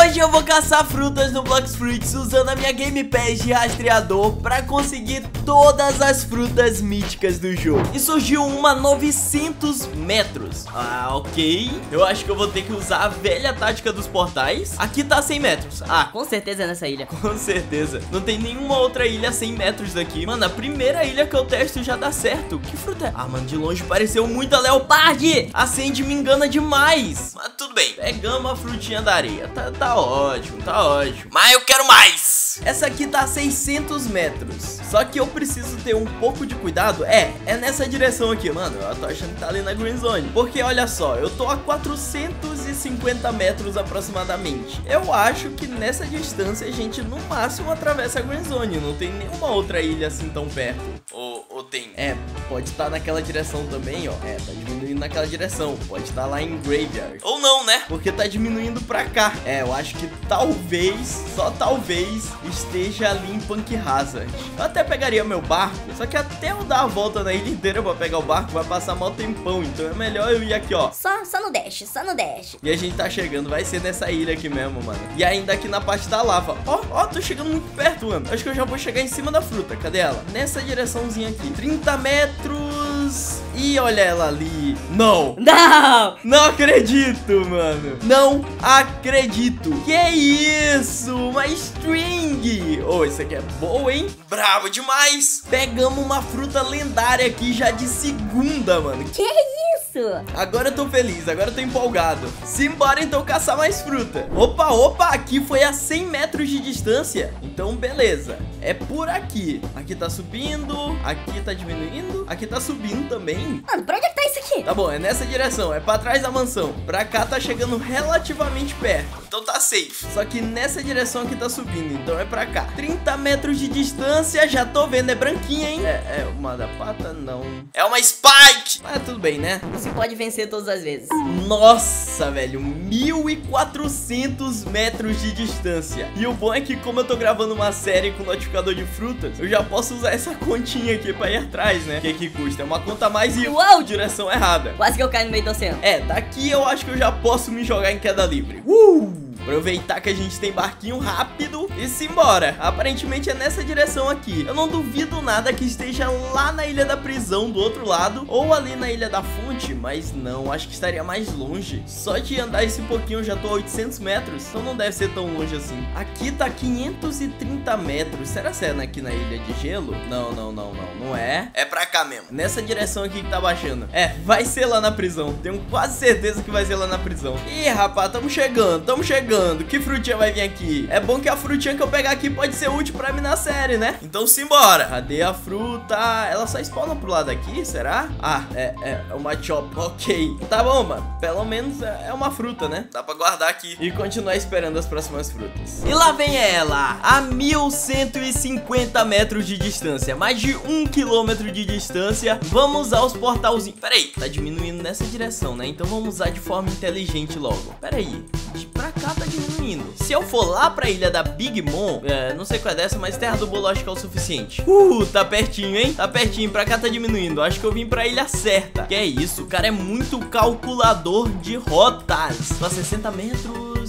Hoje eu vou caçar frutas no Blox Fruits usando a minha Game Pass de rastreador pra conseguir todas as frutas míticas do jogo. E surgiu uma 900 metros. Ah, ok. Eu acho que eu vou ter que usar a velha tática dos portais. Aqui tá 100 metros. Ah, com certeza é nessa ilha. Com certeza. Não tem nenhuma outra ilha a 100 metros daqui. Mano, a primeira ilha que eu testo já dá certo. Que fruta é? Ah, mano, de longe pareceu muito a Leopard. A Sandy me engana demais. Mas tudo bem. Pegamos a frutinha da areia. Tá ótimo, tá ótimo. Mas eu quero mais. Essa aqui tá a 600 metros. Só que eu preciso ter um pouco de cuidado. É nessa direção aqui, mano. Eu tô achando que tá ali na Green Zone. Porque olha só, eu tô a 450 metros aproximadamente. Eu acho que nessa distância a gente no máximo atravessa a Green Zone. Não tem nenhuma outra ilha assim tão perto. Ou tem? Pode estar naquela direção também, ó. Tá diminuindo naquela direção. Pode estar lá em Graveyard. Ou não, né? Porque tá diminuindo pra cá. Eu acho que talvez, só talvez, esteja ali em Punk Hazard. Eu até pegaria meu barco, só que até eu dar a volta na ilha inteira pra pegar o barco vai passar mal tempão. Então é melhor eu ir aqui, ó. Só no dash, só no dash. E a gente tá chegando, vai ser nessa ilha aqui mesmo, mano. E ainda aqui na parte da lava. Ó, tô chegando muito perto, mano. Acho que eu já vou chegar em cima da fruta. Cadê ela? Nessa direçãozinha aqui. 30 metros. E olha ela ali. Não acredito, mano. Não acredito. Que isso? Uma string. Isso aqui é boa, hein? Bravo demais. Pegamos uma fruta lendária aqui já de segunda, mano. Que isso? Agora eu tô feliz, agora eu tô empolgado. Simbora então caçar mais fruta. Opa, aqui foi a 100 metros de distância. Então beleza, é por aqui. Aqui tá subindo, aqui tá diminuindo, aqui tá subindo também. Mano, pra onde é que tá isso aqui? Tá bom, é nessa direção, é pra trás da mansão. Pra cá tá chegando relativamente perto, então tá safe. Só que nessa direção aqui tá subindo, então é pra cá. 30 metros de distância, já tô vendo, é branquinha, hein? É uma da pata? Não. É uma Spike! Mas tudo bem, né? Você pode vencer todas as vezes. Nossa, velho, 1400 metros de distância. E o bom é que como eu tô gravando uma série com notificador de frutas, eu já posso usar essa continha aqui pra ir atrás, né? Que custa? É uma conta a mais e uau, direção errada. Quase que eu caio no meio do oceano. Daqui eu acho que eu já posso me jogar em queda livre. Aproveitar que a gente tem barquinho rápido e simbora. Aparentemente é nessa direção aqui. Eu não duvido nada que esteja lá na ilha da prisão do outro lado, ou ali na ilha da fonte, mas não, acho que estaria mais longe. Só de andar esse pouquinho eu já tô a 800 metros, então não deve ser tão longe assim. Aqui tá 530 metros. Será que é aqui na ilha de gelo? Não é. É pra cá mesmo. Nessa direção aqui que tá baixando. Vai ser lá na prisão. Tenho quase certeza que vai ser lá na prisão. Ih, rapaz, tamo chegando. Que frutinha vai vir aqui? É bom que a frutinha que eu pegar aqui pode ser útil pra mim na série, né? Então simbora. Cadê a fruta? Ela só spawna pro lado aqui, será? É uma chop. Ok. Tá bom, mano. Pelo menos é uma fruta, né? Dá pra guardar aqui e continuar esperando as próximas frutas. E lá vem ela, a 1150 metros de distância. Mais de 1 quilômetro de distância. Vamos usar os portalzinhos. Pera aí, tá diminuindo nessa direção, né? Então vamos usar de forma inteligente logo. Pera aí, de pra cá tá diminuindo. Se eu for lá pra ilha da Big Mom, não sei qual é dessa, mas Terra do Bolo acho que é o suficiente. Tá pertinho, hein? Tá pertinho, pra cá tá diminuindo. Acho que eu vim pra ilha certa. Que é isso, o cara é muito calculador de rotas. Só 60 metros,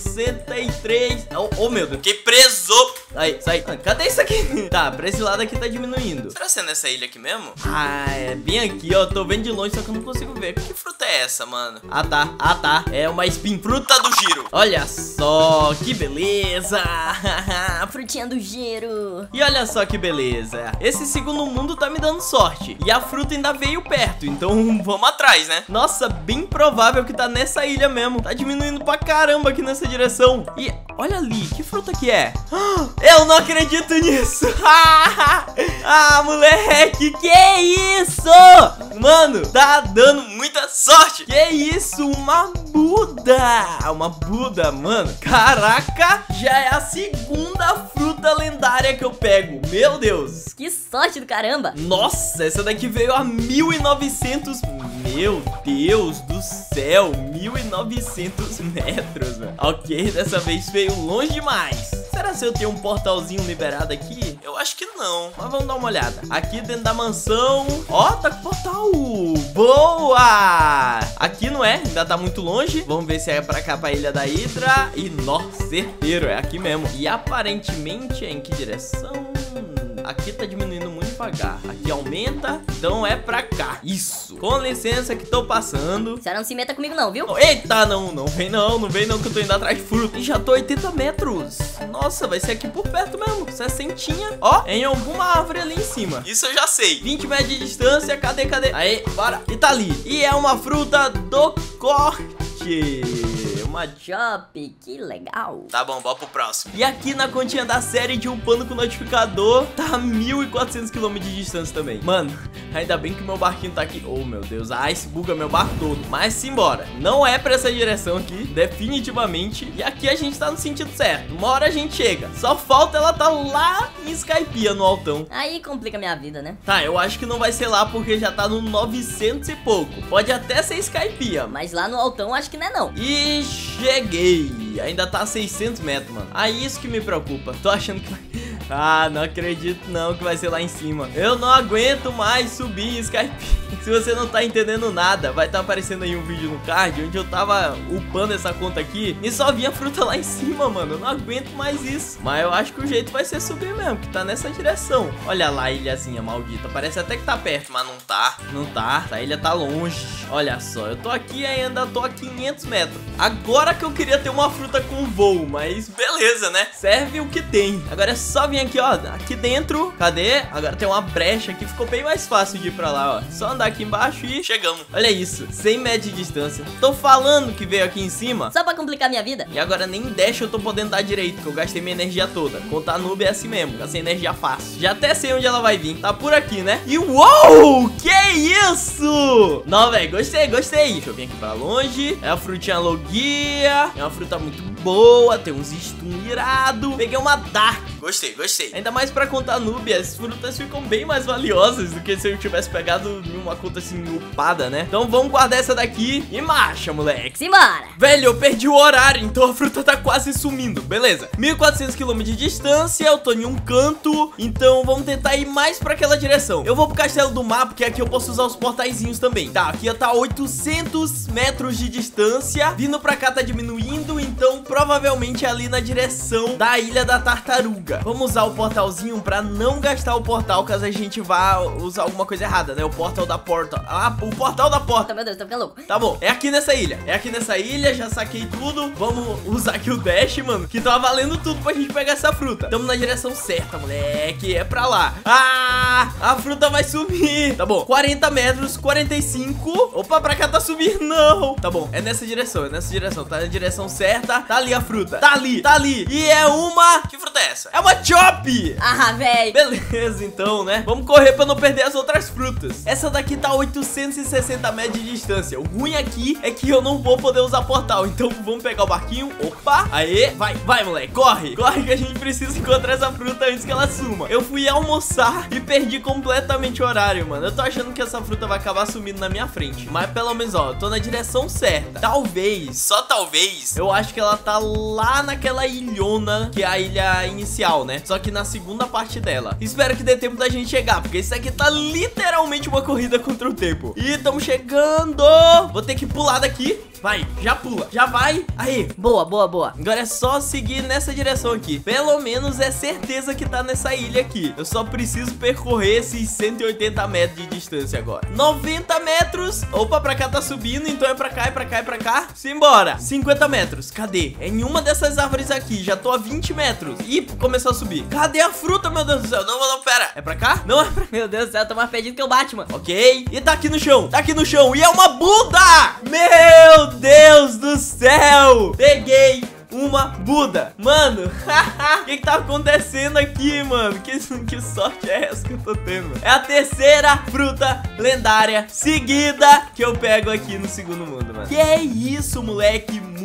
63. Oh, meu Deus, fiquei preso. Aí, sai. Cadê isso aqui? Tá, pra esse lado aqui tá diminuindo. Será que é nessa ilha aqui mesmo? É bem aqui, ó. Tô vendo de longe, só que eu não consigo ver. Que fruta é essa, mano? Tá. É uma spin, fruta do giro. Olha só, que beleza. Frutinha do giro. E olha só que beleza. Esse segundo mundo tá me dando sorte. E a fruta ainda veio perto, então vamos atrás, né? Nossa, bem provável que tá nessa ilha mesmo. Tá diminuindo pra caramba aqui nessa direção. E olha ali, que fruta que é? Eu não acredito nisso. Moleque, que isso? Mano, tá dando muita sorte. Que isso, uma Buda, mano. Caraca, já é a segunda fruta lendária que eu pego. Meu Deus. Que sorte do caramba. Nossa, essa daqui veio a 1900. Meu Deus do céu, 1900 metros, mano. Ok, dessa vez veio longe demais. Será se eu tenho um portalzinho liberado aqui? Eu acho que não, mas vamos dar uma olhada. Aqui dentro da mansão. Ó, tá com portal. Boa! Aqui não é, ainda tá muito longe. Vamos ver se é pra cá, pra Ilha da Hidra. E, nossa, certeiro, é aqui mesmo. E aparentemente é em que direção? Aqui tá diminuindo muito devagar. Aqui aumenta, então é pra cá. Isso. Com licença que tô passando. Você não se meta comigo não, viu? Eita, não vem não que eu tô indo atrás de fruta. E já tô 80 metros. Nossa, vai ser aqui por perto mesmo. 60. Ó, em alguma árvore ali em cima. Isso eu já sei. 20 metros de distância, cadê? Aí, bora. E tá ali. E é uma fruta do corte. Uma Chop, que legal. Tá bom, bora pro próximo. E aqui na continha da série de upando com notificador, tá a 1.400 km de distância também. Mano, ainda bem que meu barquinho tá aqui. Oh, meu Deus, a Ice buga meu barco todo. Mas simbora. Não é pra essa direção aqui, definitivamente. E aqui a gente tá no sentido certo. Uma hora a gente chega. Só falta ela tá lá em Skypiea, no altão. Aí complica minha vida, né? Tá, eu acho que não vai ser lá porque já tá no 900 e pouco. Pode até ser Skypiea. Mas lá no altão acho que não é não. E cheguei. Ainda tá a 600 metros, mano. Aí isso que me preocupa. Tô achando que vai... Ah, não acredito não que vai ser lá em cima. Eu não aguento mais subir em Skype. Se você não tá entendendo nada, vai estar aparecendo aí um vídeo no card onde eu tava upando essa conta aqui e só vinha fruta lá em cima, mano. Eu não aguento mais isso. Mas eu acho que o jeito vai ser subir mesmo, que tá nessa direção. Olha lá a ilhazinha maldita. Parece até que tá perto, mas não tá. Não tá. Essa ilha tá longe. Olha só, eu tô aqui e ainda tô a 500 metros. Agora que eu queria ter uma fruta com voo, mas beleza, né? Serve o que tem. Agora é só vir aqui, ó, aqui dentro. Cadê? Agora tem uma brecha aqui, ficou bem mais fácil de ir pra lá, ó. Só andar aqui embaixo e chegamos. Olha isso, 100 metros de distância. Tô falando que veio aqui em cima. Só pra complicar minha vida. E agora nem dash eu tô podendo dar direito, que eu gastei minha energia toda. Contar noob é assim mesmo, gastei energia fácil. Já até sei onde ela vai vir. Tá por aqui, né? E uou! Que isso? Não, velho, gostei. Deixa eu vir aqui pra longe. É a frutinha logia. É uma fruta muito boa. Tem uns stun irado. Peguei uma dark. Gostei. Ainda mais pra contar noob, as frutas ficam bem mais valiosas do que se eu tivesse pegado em uma conta assim upada, né? Então vamos guardar essa daqui e marcha, moleque. Simbora. Velho, eu perdi o horário, então a fruta tá quase sumindo. Beleza, 1.400 km de distância, eu tô em um canto, então vamos tentar ir mais pra aquela direção. Eu vou pro castelo do mar, porque aqui eu posso usar os portaizinhos também. Tá, aqui tá 800 metros de distância. Vindo pra cá tá diminuindo, então provavelmente é ali na direção da Ilha da Tartaruga. Vamos usar o portalzinho pra não gastar o portal caso a gente vá usar alguma coisa errada, né? O portal da porta. Ah, o portal da porta. Meu Deus, tô ficando louco. Tá bom, é aqui nessa ilha, já saquei tudo. Vamos usar aqui o dash, mano, que tá valendo tudo pra gente pegar essa fruta. Tamo na direção certa, moleque, é pra lá. Ah, a fruta vai subir. Tá bom, 40 metros, 45. Opa, pra cá tá subindo, não. Tá bom, é nessa direção, tá na direção certa. Tá ali a fruta, tá ali. E é uma... Que fruta é essa? É uma chop. Ah, velho. Beleza, então, né? Vamos correr pra não perder as outras frutas. Essa daqui tá a 860 metros de distância. O ruim aqui é que eu não vou poder usar portal. Então vamos pegar o barquinho. Opa, aê, vai, moleque, corre que a gente precisa encontrar essa fruta antes que ela suma. Eu fui almoçar e perdi completamente o horário, mano. Eu tô achando que essa fruta vai acabar sumindo na minha frente, mas pelo menos, ó, eu tô na direção certa. Talvez, só talvez, eu acho que ela tá lá naquela ilhona, que é a ilha inicial, né? Só que na segunda parte dela. Espero que dê tempo da gente chegar, porque isso aqui tá literalmente uma corrida contra o tempo. E estamos chegando. Vou ter que pular daqui. Vai, já pula, já vai. Aí, boa. agora é só seguir nessa direção aqui. Pelo menos é certeza que tá nessa ilha aqui. Eu só preciso percorrer esses 180 metros de distância agora. 90 metros. Opa, pra cá tá subindo, então é pra cá. Simbora. 50 metros, cadê? É em uma dessas árvores aqui, já tô a 20 metros. Ih, começou a subir. Cadê a fruta, meu Deus do céu? Não, pera. É pra cá? Não é pra... Meu Deus do céu, eu tô mais perdido que o Batman. Ok, e tá aqui no chão. E é uma Buda. Meu Deus do céu. Peguei uma Buda. Mano, o que tá acontecendo aqui, mano? Que sorte é essa que eu tô tendo? É a terceira fruta lendária seguida que eu pego aqui no segundo mundo, mano. Que é isso, moleque?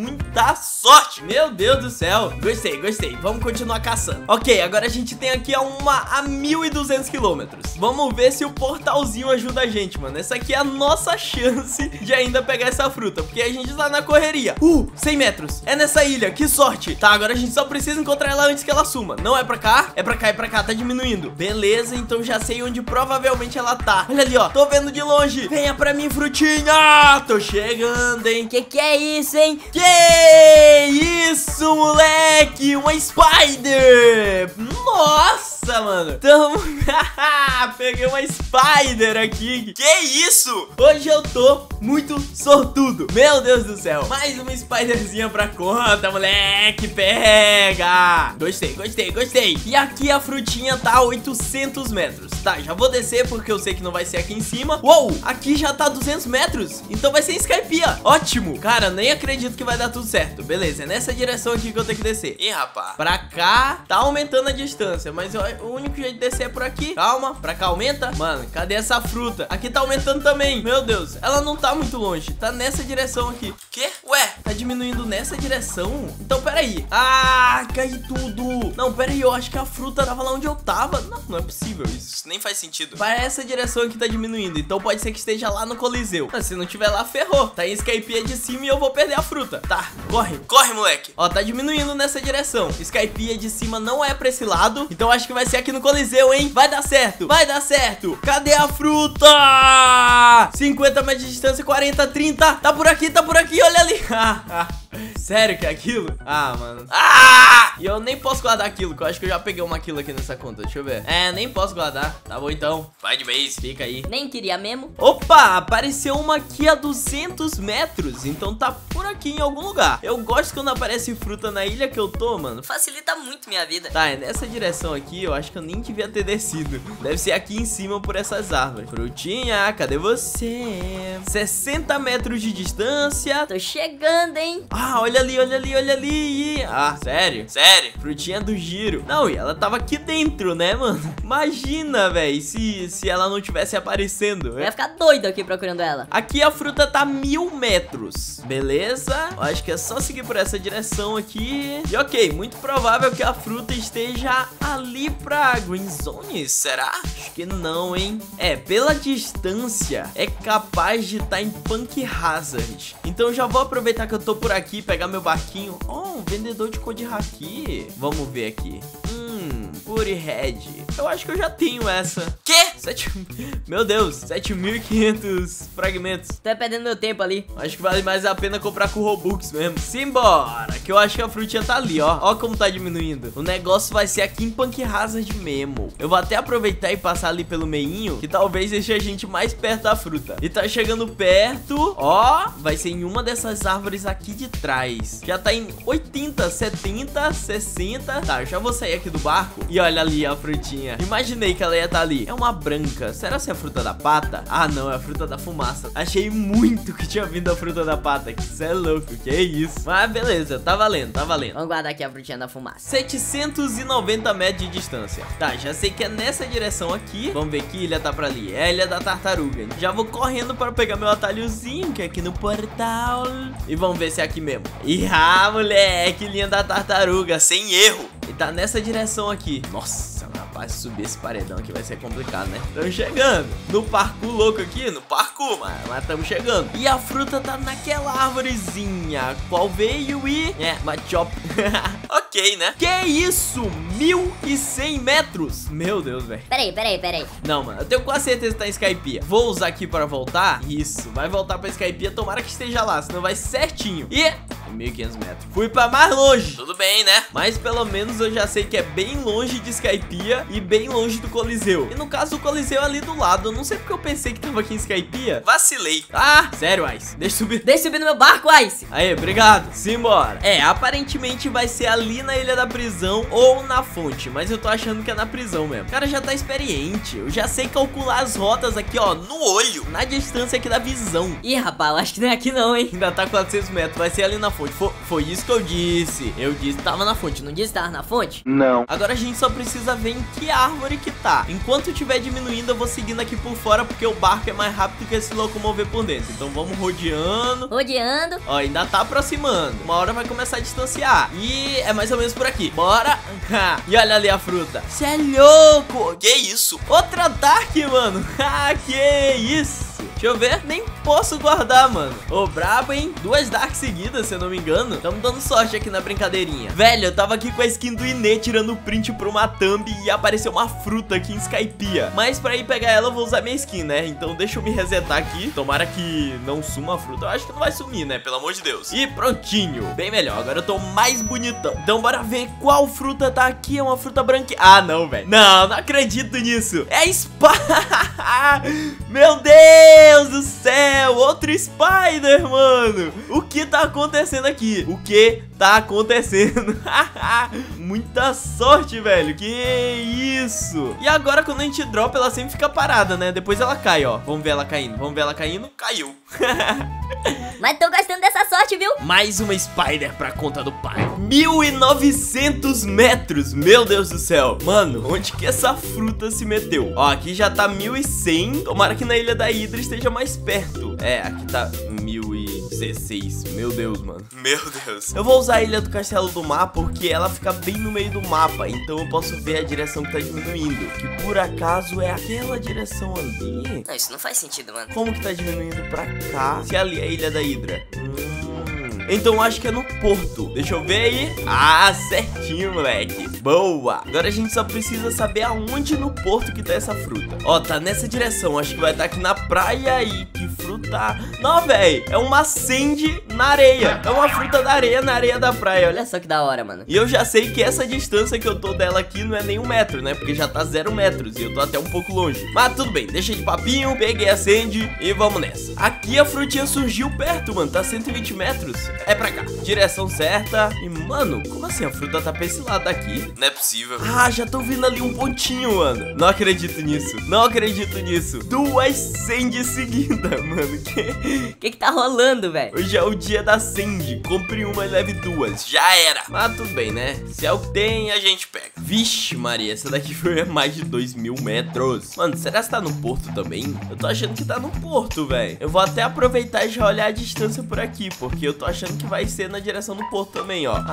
muita sorte. Meu Deus do céu. Gostei, gostei. Vamos continuar caçando. Ok, agora a gente tem aqui a 1.200 quilômetros. Vamos ver se o portalzinho ajuda a gente, mano. Essa aqui é a nossa chance de ainda pegar essa fruta, porque a gente tá na correria. 100 metros. É nessa ilha, que sorte. Tá, agora a gente só precisa encontrar ela antes que ela suma. Não é pra cá? É pra cá, é pra cá. Tá diminuindo. Beleza, então já sei onde provavelmente ela tá. Olha ali, ó. Tô vendo de longe. Venha pra mim, frutinha. Tô chegando, hein. Que é isso, hein? Que isso, moleque? Uma spider. Nossa, mano. Tamo... Peguei uma spider aqui. Que isso? Hoje eu tô muito sortudo. Meu Deus do céu. Mais uma spiderzinha pra conta, moleque. Pega. Gostei, gostei, gostei. E aqui a frutinha tá a 800 metros. Tá, já vou descer porque eu sei que não vai ser aqui em cima. Uou, aqui já tá 200 metros. Então vai ser em Skypiea. Ótimo. Cara, nem acredito que vai dar tudo certo. Beleza, é nessa direção aqui que eu tenho que descer. Ih, rapaz. Pra cá tá aumentando a distância, mas o único jeito de descer é por aqui. Calma, pra cá aumenta. Mano, cadê essa fruta? Aqui tá aumentando também. Meu Deus, ela não tá muito longe. Tá nessa direção aqui. Quê? Ué, tá diminuindo nessa direção? Então, peraí. Ah, cai tudo. Não, peraí, eu acho que a fruta tava lá onde eu tava. Não, não é possível isso. Isso nem faz sentido. Para essa direção aqui tá diminuindo. Então pode ser que esteja lá no Coliseu. Mas se não tiver lá, ferrou. Tá em Skypiea de cima e eu vou perder a fruta. Tá, corre, corre, moleque. Ó, tá diminuindo nessa direção. Skypiea de cima não é pra esse lado. Então acho que vai ser aqui no Coliseu, hein? Vai dar certo, vai dar certo. Cadê a fruta? 50 metros de distância, 40, 30. Tá por aqui, olha ali. Sério que é aquilo? Ah, mano. E eu nem posso guardar aquilo, que eu acho que eu já peguei uma quilo aqui nessa conta. Deixa eu ver. Nem posso guardar. Tá bom, então. Vai de vez, fica aí. Nem queria mesmo. Opa, apareceu uma aqui a 200 metros. Então tá por aqui em algum lugar. Eu gosto quando aparece fruta na ilha que eu tô, mano. Facilita muito minha vida. Tá, é nessa direção aqui. Eu acho que eu nem devia ter descido. Deve ser aqui em cima por essas árvores. Frutinha, cadê você? 60 metros de distância. Tô chegando, hein? Olha ali, olha ali, olha ali. Sério? Sério? Frutinha do giro. Não, e ela tava aqui dentro, né, mano? Imagina, velho, se ela não tivesse aparecendo. Eu ia ficar doido aqui procurando ela. Aqui a fruta tá 1000 metros. Beleza? Eu acho que é só seguir por essa direção aqui. E ok, muito provável que a fruta esteja ali pra Green Zone. Será? Acho que não, hein? Pela distância, é capaz de estar em Punk Hazard. Então já vou aproveitar que eu tô por aqui, pegar meu barquinho. Um vendedor de code haki. Vamos ver aqui. Puri Red. Eu acho que eu já tenho essa. Quê? Meu Deus, 7.500 fragmentos. Tô perdendo meu tempo ali. Acho que vale mais a pena comprar com Robux mesmo. Simbora, que eu acho que a frutinha tá ali, ó. Ó como tá diminuindo. O negócio vai ser aqui em Punk Hazard mesmo. Eu vou até aproveitar e passar ali pelo meinho, que talvez deixe a gente mais perto da fruta. E tá chegando perto. Ó, vai ser em uma dessas árvores aqui de trás. Já tá em 80, 70, 60. Tá, eu já vou sair aqui do barco. E olha ali a frutinha. Imaginei que ela ia estar ali. É uma branca. Será que é a fruta da pata? Ah, não, é a fruta da fumaça. Achei muito que tinha vindo a fruta da pata. Isso é louco, que é isso. Mas beleza, tá valendo, tá valendo. Vamos guardar aqui a frutinha da fumaça. 790 metros de distância. Tá, já sei que é nessa direção aqui. Vamos ver que ilha tá pra ali. É a ilha da tartaruga. Já vou correndo para pegar meu atalhozinho, que é aqui no portal. E vamos ver se é aqui mesmo. Moleque, linha da tartaruga, sem erro. E tá nessa direção aqui. Nossa, rapaz, subir esse paredão aqui vai ser complicado, né? Estamos chegando. No parkour louco aqui, no parkour, mas estamos chegando. E a fruta tá naquela árvorezinha. Qual veio e... Machop. Ok, né? Que isso? 1.100 metros. Meu Deus, velho. Peraí. Não, mano, eu tenho quase certeza que tá em Skypiea. Vou usar aqui para voltar. Isso, vai voltar pra Skypiea. Tomara que esteja lá, senão vai certinho. E... 1.500 metros. Fui pra mais longe. Tudo bem, né? Mas pelo menos eu já sei que é bem longe de Skypiea e bem longe do Coliseu. E no caso, o Coliseu é ali do lado. Eu não sei porque eu pensei que tava aqui em Skypiea. Vacilei. Sério, Ice. Deixa eu subir. Deixa eu subir no meu barco, Ice. Aí, obrigado. Simbora. Aparentemente vai ser ali na Ilha da Prisão ou na fonte. Mas eu tô achando que é na prisão mesmo. O cara já tá experiente. Eu já sei calcular as rotas aqui, ó, no olho. Na distância aqui da visão. Ih, rapaz, eu acho que não é aqui não, hein. Ainda tá 400 metros. Vai ser ali na fonte. Foi isso que eu disse. Eu disse que tava na fonte, não disse que tava na fonte? Não. Agora a gente só precisa ver em que árvore que tá. Enquanto estiver diminuindo, eu vou seguindo aqui por fora, porque o barco é mais rápido que se locomover por dentro. Então vamos rodeando. Rodeando. Ó, ainda tá aproximando. Uma hora vai começar a distanciar. E é mais ou menos por aqui. Bora. E olha ali a fruta. Cê é louco. Que isso? Outra Dark, mano. Que isso? Deixa eu ver. Nem posso guardar, mano. Ô, brabo, hein? 2 Dark seguidas, se eu não me engano. Tamo dando sorte aqui na brincadeirinha. Velho, eu tava aqui com a skin do Inê tirando print pra uma thumb e apareceu uma fruta aqui em Skypiea. Mas pra ir pegar ela, eu vou usar minha skin, né? Então deixa eu me resetar aqui. Tomara que não suma a fruta. Eu acho que não vai sumir, né? Pelo amor de Deus. E prontinho. Bem melhor. Agora eu tô mais bonitão. Então bora ver qual fruta tá aqui. É uma fruta branca. Ah, não, velho. Não acredito nisso. É Spider. Meu Deus do céu. Outro Spider, mano. O que tá acontecendo aqui? O que tá acontecendo? Muita sorte, velho. Que isso. E agora quando a gente dropa, ela sempre fica parada, né? Depois ela cai, ó. Vamos ver ela caindo. Vamos ver ela caindo. Caiu. Mas tô gastando dessa sorte, viu? Mais uma Spider pra conta do pai. 1.900 metros. Meu Deus do céu. Mano, onde que essa fruta se meteu? Ó, aqui já tá 1.100. Tomara que na Ilha da Hidra esteja mais perto. É, aqui tá 1.016. Meu Deus, mano. Meu Deus. Eu vou usar a Ilha do Castelo do Mar porque ela fica bem no meio do mapa. Então eu posso ver a direção que tá diminuindo. Que por acaso é aquela direção ali. Não, isso não faz sentido, mano. Como que tá diminuindo pra cá? Se ali é a Ilha da Hidra. Então acho que é no porto. Deixa eu ver aí. Ah, certinho, moleque. Boa. Agora a gente só precisa saber aonde no porto que tá essa fruta. Ó, tá nessa direção. Acho que vai estar aqui na praia aí. Que fruta... Não, velho. É uma sandy na areia. É uma fruta da areia na areia da praia. Olha Olha só que da hora, mano. e eu já sei que essa distância que eu tô dela aqui não é nem 1 metro, né? Porque já tá 0 metros e eu tô até um pouco longe. Mas tudo bem, deixa de papinho, peguei a Sandy e vamos nessa. Aqui a frutinha surgiu perto, mano, tá 120 metros. É pra cá, direção certa. E, mano, como assim a fruta tá pra esse lado daqui? Não é possível. Ah, já tô vendo ali um pontinho, mano. Não acredito nisso, não acredito nisso. 2 Sandy seguidas, mano. Que tá rolando, velho? Hoje é o dia da Sandy. Compre uma e leve 2. Já era. Mas tudo bem, né? Se é o que tem, a gente pega. Vixe, Maria, essa daqui foi mais de 2.000 metros. Mano, será que tá no porto também? Eu tô achando que tá no porto, velho. Eu vou até aproveitar e já olhar a distância por aqui, porque eu tô achando que vai ser na direção do porto também, ó.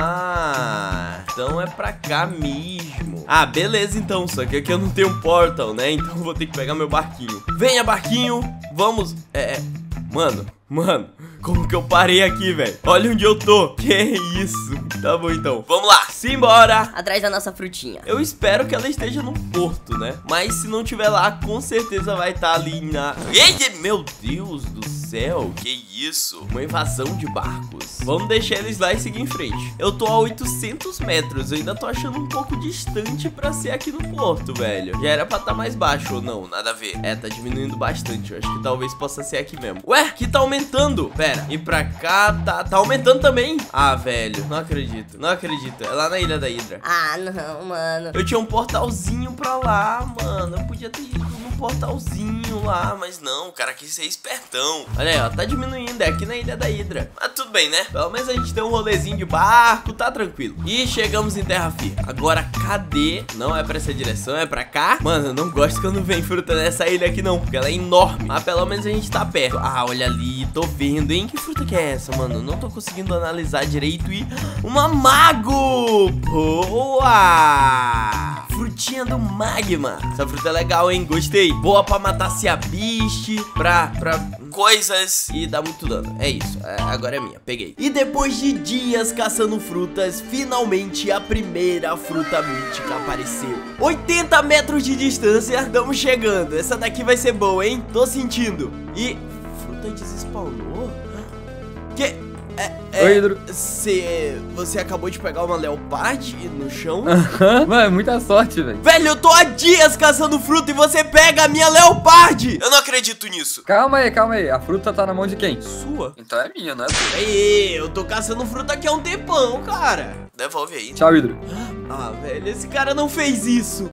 Ah, então é pra cá mesmo. Ah, beleza então. Só que aqui eu não tenho um portal, né? Então eu vou ter que pegar meu barquinho. Venha, barquinho. Vamos. Mano, como que eu parei aqui, velho? Olha onde eu tô. Que isso? Tá bom, então. Vamos lá. Simbora. Atrás da nossa frutinha. Eu espero que ela esteja no porto, né? Mas se não tiver lá, com certeza vai estar ali na... Eita, meu Deus do céu. Que isso? Uma invasão de barcos. Vamos deixar eles lá e seguir em frente. Eu tô a 800 metros. Eu ainda tô achando um pouco distante pra ser aqui no porto, velho. Já era pra estar mais baixo ou não? Nada a ver. É, tá diminuindo bastante. Eu acho que talvez possa ser aqui mesmo. Ué, que tá aumentando. Pera, e pra cá tá aumentando também. Ah, velho, não acredito. Não acredito. É lá na Ilha da Hidra. Ah, não, mano. Eu tinha um portalzinho pra lá, mano. Eu podia ter ido num portalzinho lá, mas não, o cara quis ser espertão. Olha aí, ó, tá diminuindo. É aqui na Ilha da Hidra. Mas tudo bem, né? Pelo menos a gente tem um rolezinho de barco, tá tranquilo. E chegamos em terra firme. Agora, cadê? Não é pra essa direção, é pra cá. Mano, eu não gosto quando vem fruta nessa ilha aqui não, porque ela é enorme. Mas pelo menos a gente tá perto. Ah, olha ali, tô vendo, hein? Que fruta que é essa, mano? Não tô conseguindo analisar direito. E uma mago! Boa! Frutinha do magma. Essa fruta é legal, hein? Gostei. Boa pra matar Seabeast, pra coisas e dá muito dano. É isso, agora é minha, peguei. E depois de dias caçando frutas, finalmente a primeira fruta mítica apareceu. 80 metros de distância, estamos chegando. Essa daqui vai ser boa, hein? Tô sentindo. E fruta desespawnou? Que... Oi, Hidro. Você acabou de pegar uma leopard no chão? Mano, é muita sorte, velho. Velho, eu tô há dias caçando fruta e você pega a minha leopard. Eu não acredito nisso. Calma aí. A fruta tá na mão de quem? Sua? Então é minha, não é tua. Ei, eu tô caçando fruta aqui há um tempão, cara. Devolve aí. Tchau, Hidro. Ah, velho, esse cara não fez isso.